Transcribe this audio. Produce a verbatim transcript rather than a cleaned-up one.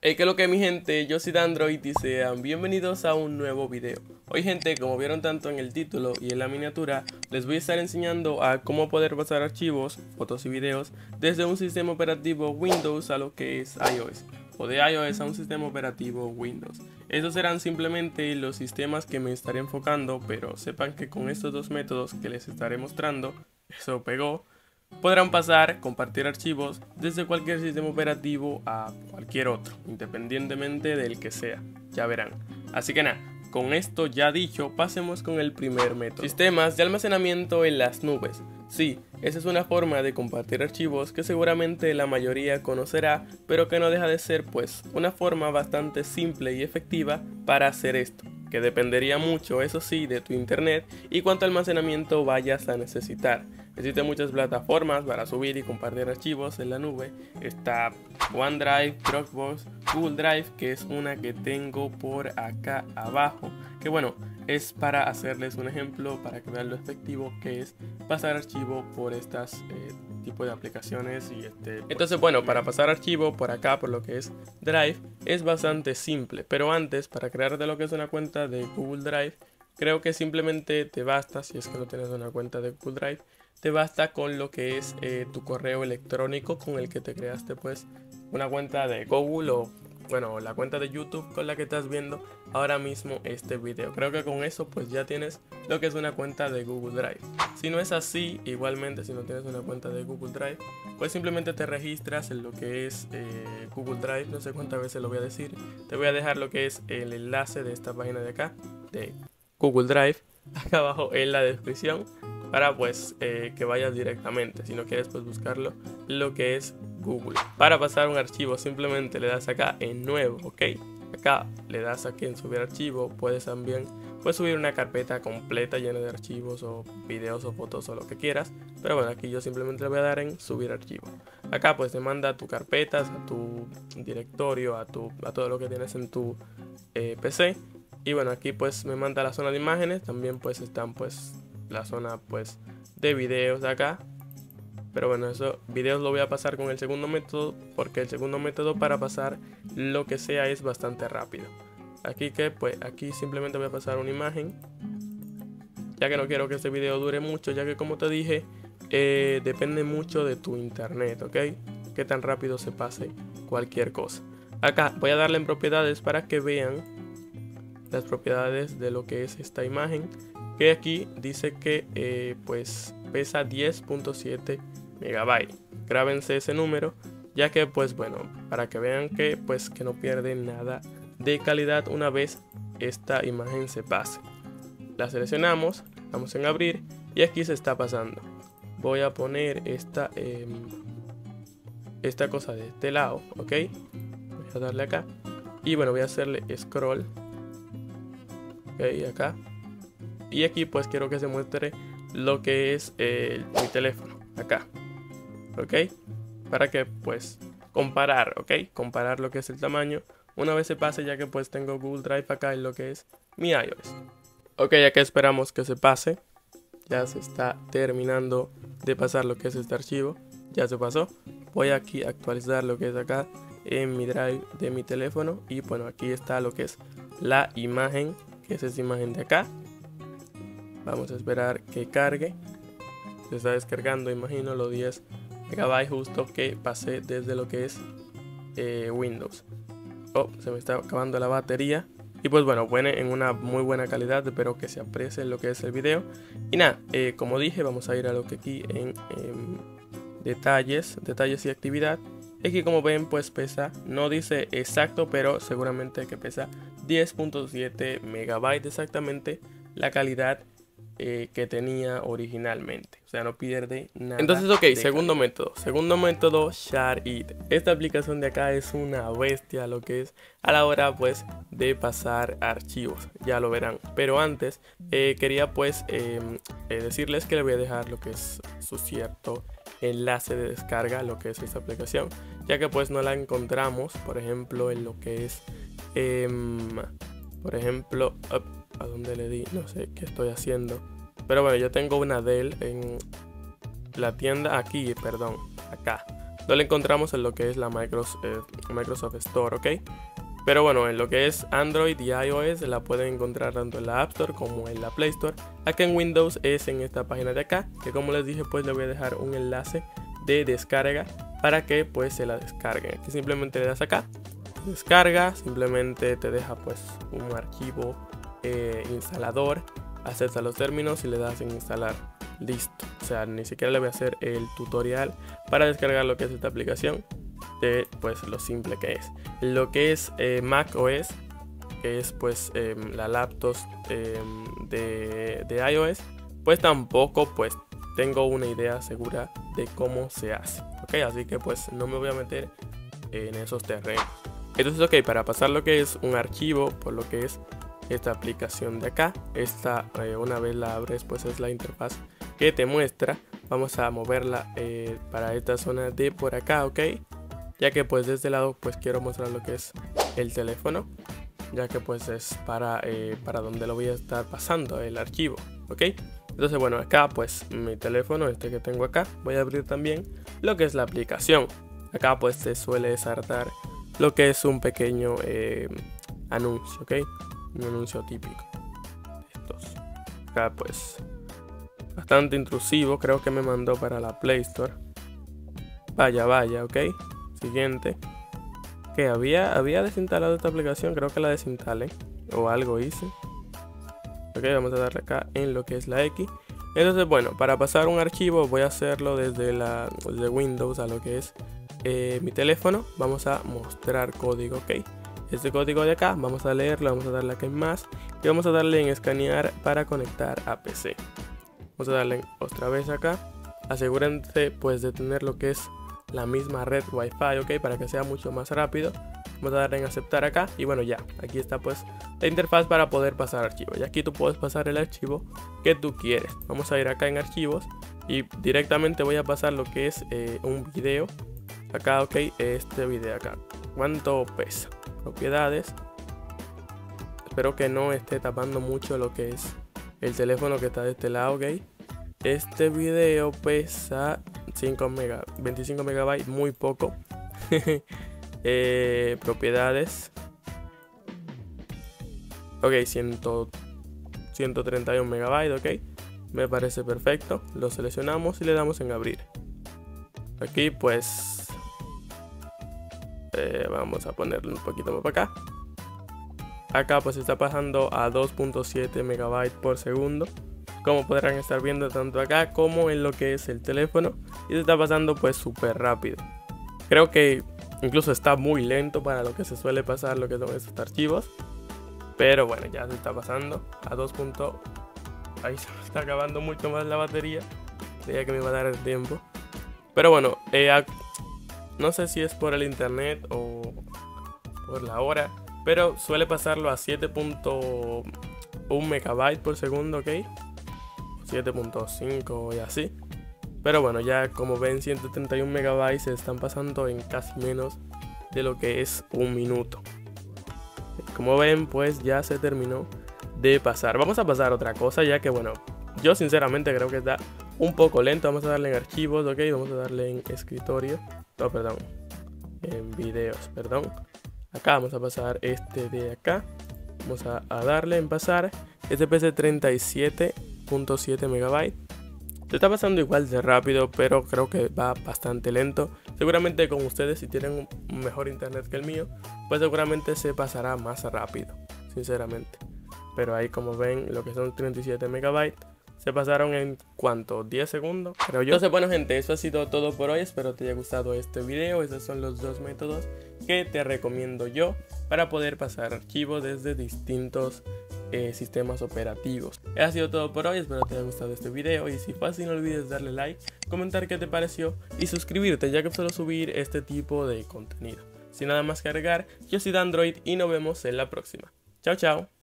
Hey, ¿qué es lo que mi gente? Yo soy Dandroid y sean bienvenidos a un nuevo video. Hoy, gente, como vieron tanto en el título y en la miniatura, les voy a estar enseñando a cómo poder pasar archivos, fotos y videos desde un sistema operativo Windows a lo que es iOS, o de iOS a un sistema operativo Windows. Estos serán simplemente los sistemas que me estaré enfocando, pero sepan que con estos dos métodos que les estaré mostrando, eso pegó, podrán pasar, compartir archivos desde cualquier sistema operativo a cualquier otro, independientemente del que sea, ya verán. Así que nada, con esto ya dicho, pasemos con el primer método. Sistemas de almacenamiento en las nubes. Sí, esa es una forma de compartir archivos que seguramente la mayoría conocerá, pero que no deja de ser pues una forma bastante simple y efectiva para hacer esto, que dependería mucho, eso sí, de tu internet y cuánto almacenamiento vayas a necesitar. Existen muchas plataformas para subir y compartir archivos en la nube. Está OneDrive, Dropbox, Google Drive, que es una que tengo por acá abajo, que bueno, es para hacerles un ejemplo, para que vean lo efectivo que es pasar archivo por estas eh, tipos de aplicaciones. Y este, entonces bueno, para pasar archivo por acá, por lo que es Drive, es bastante simple. Pero antes, para crearte lo que es una cuenta de Google Drive, creo que simplemente te basta, si es que no tienes una cuenta de Google Drive, te basta con lo que es eh, tu correo electrónico con el que te creaste pues una cuenta de Google o bueno, la cuenta de YouTube con la que estás viendo ahora mismo este video. Creo que con eso pues ya tienes lo que es una cuenta de Google Drive. Si no es así, igualmente si no tienes una cuenta de Google Drive, pues simplemente te registras en lo que es eh, Google Drive. No sé cuántas veces lo voy a decir. Te voy a dejar lo que es el enlace de esta página de acá, de Google Drive, acá abajo en la descripción, para pues eh, que vayas directamente. Si no quieres pues buscarlo lo que es Google. Para pasar un archivo simplemente le das acá en nuevo, ok, acá le das aquí en subir archivo. Puedes también pues subir una carpeta completa llena de archivos o videos o fotos o lo que quieras, pero bueno, aquí yo simplemente le voy a dar en subir archivo. Acá pues te manda a tus carpetas, a tu directorio, a, tu, a todo lo que tienes en tu eh, P C. Y bueno, aquí pues me manda la zona de imágenes. También pues están pues la zona pues de videos de acá, pero bueno, esos videos lo voy a pasar con el segundo método, porque el segundo método para pasar lo que sea es bastante rápido. Aquí que pues aquí simplemente voy a pasar una imagen, ya que no quiero que este video dure mucho, ya que como te dije eh, depende mucho de tu internet, ok, que tan rápido se pase cualquier cosa. Acá voy a darle en propiedades para que vean las propiedades de lo que es esta imagen, que aquí dice que eh, pues pesa diez punto siete megabytes. Grábense ese número, ya que pues bueno, para que vean que pues que no pierde nada de calidad una vez esta imagen se pase. La seleccionamos, vamos en abrir y aquí se está pasando. Voy a poner esta eh, esta cosa de este lado, ok, voy a darle acá y bueno, voy a hacerle scroll, ok, acá. Y aquí pues quiero que se muestre lo que es eh, mi teléfono, acá, ok, para que pues comparar, ok, comparar lo que es el tamaño una vez se pase, ya que pues tengo Google Drive acá en lo que es mi iOS. Ok, ya que esperamos que se pase, ya se está terminando de pasar lo que es este archivo, ya se pasó. Voy aquí a actualizar lo que es acá en mi Drive de mi teléfono y bueno, aquí está lo que es la imagen, que es esta imagen de acá. Vamos a esperar que cargue. Se está descargando, imagino, los diez megabytes justo que pasé desde lo que es eh, Windows. Oh, se me está acabando la batería. Y pues bueno, viene en una muy buena calidad. Espero que se aprecie lo que es el video. Y nada, eh, como dije, vamos a ir a lo que aquí en, en detalles, detalles y actividad. Aquí como ven pues pesa, no dice exacto, pero seguramente que pesa diez punto siete megabytes exactamente la calidad Eh, que tenía originalmente, o sea, no pierde nada. Entonces, ok, segundo calidad. método, segundo método, ShareIt. Esta aplicación de acá es una bestia lo que es a la hora pues de pasar archivos, ya lo verán. Pero antes eh, quería pues eh, eh, decirles que le voy a dejar lo que es su cierto enlace de descarga, lo que es esta aplicación, ya que pues no la encontramos, por ejemplo, en lo que es eh, por ejemplo, up, ¿a dónde le di? No sé qué estoy haciendo. Pero bueno, yo tengo una de él en la tienda aquí, perdón, acá. no la encontramos en lo que es la Microsoft, eh, Microsoft Store, ¿ok? Pero bueno, en lo que es Android y iOS la pueden encontrar tanto en la App Store como en la Play Store. Acá en Windows es en esta página de acá, que como les dije pues le voy a dejar un enlace de descarga para que pues se la descarguen. Aquí simplemente le das acá, descarga, simplemente te deja pues un archivo eh, instalador, acepta los términos y le das en instalar. Listo, o sea, ni siquiera le voy a hacer el tutorial para descargar lo que es esta aplicación, de pues lo simple que es. Lo que es eh, Mac O S, que es pues eh, la laptop eh, de, de iOS, pues tampoco pues tengo una idea segura de cómo se hace, ok, así que pues no me voy a meter en esos terrenos. Entonces, ok, para pasar lo que es un archivo por lo que es esta aplicación de acá, esta eh, una vez la abres pues es la interfaz que te muestra. Vamos a moverla eh, para esta zona de por acá, ok, ya que pues de este lado pues quiero mostrar lo que es el teléfono, ya que pues es para, eh, para donde lo voy a estar pasando el archivo, ok. Entonces bueno, acá pues mi teléfono, este que tengo acá, voy a abrir también lo que es la aplicación. Acá pues se suele saltar lo que es un pequeño eh, anuncio, ok, un anuncio típico. Estos. Acá pues bastante intrusivo, creo que me mandó para la Play Store. Vaya, vaya, ok. Siguiente. Que había, había desinstalado esta aplicación, creo que la desinstalé o algo hice. Ok, vamos a darle acá en lo que es la X. Entonces bueno, para pasar un archivo voy a hacerlo desde, la, desde Windows a lo que es eh, mi teléfono. Vamos a mostrar código, ok. Este código de acá, vamos a leerlo, vamos a darle acá en más y vamos a darle en escanear para conectar a P C. Vamos a darle otra vez acá. Asegúrense pues de tener lo que es la misma red Wi-Fi, ok, para que sea mucho más rápido. Vamos a darle en aceptar acá y bueno, ya, aquí está pues la interfaz para poder pasar archivos. Y aquí tú puedes pasar el archivo que tú quieres. Vamos a ir acá en archivos y directamente voy a pasar lo que es eh, un video. Acá, ok, este video acá. ¿Cuánto pesa? Propiedades. Espero que no esté tapando mucho lo que es el teléfono que está de este lado, ok. Este video pesa cinco mega, veinticinco megabytes, muy poco. eh, propiedades. Ok, cien, ciento treinta y uno megabytes, ok. Me parece perfecto. Lo seleccionamos y le damos en abrir. Aquí pues eh, vamos a ponerlo un poquito más para acá. Acá pues está pasando a dos punto siete megabytes por segundo, como podrán estar viendo tanto acá como en lo que es el teléfono, y se está pasando pues súper rápido. Creo que incluso está muy lento para lo que se suele pasar lo que son estos archivos, pero bueno, ya se está pasando a dos. Ahí se me está acabando mucho más la batería, creía que me iba a dar el tiempo, pero bueno, eh, a... no sé si es por el internet o por la hora, pero suele pasarlo a siete punto uno megabytes por segundo, ok, siete punto cinco y así. Pero bueno, ya como ven, ciento treinta y uno megabytes se están pasando en casi menos de lo que es un minuto. Como ven, pues ya se terminó de pasar. Vamos a pasar a otra cosa, ya que bueno, yo sinceramente creo que está un poco lento. Vamos a darle en archivos, ok, vamos a darle en escritorio, no, perdón, en videos, perdón. Acá vamos a pasar este de acá. Vamos a, a darle en pasar. Este pesa treinta y siete punto siete megabytes. Se está pasando igual de rápido, pero creo que va bastante lento. Seguramente con ustedes, si tienen un mejor internet que el mío, pues seguramente se pasará más rápido, sinceramente. Pero ahí, como ven, lo que son treinta y siete megabytes se pasaron en ¿cuánto? diez segundos, creo yo. Entonces bueno gente, eso ha sido todo por hoy. Espero te haya gustado este video. Estos son los dos métodos que te recomiendo yo para poder pasar archivos desde distintos eh, sistemas operativos. Eso ha sido todo por hoy. Espero te haya gustado este video. Y si fue así, no olvides darle like, comentar qué te pareció y suscribirte, ya que suelo subir este tipo de contenido. Sin nada más que agregar, yo soy Android y nos vemos en la próxima. Chao, chao.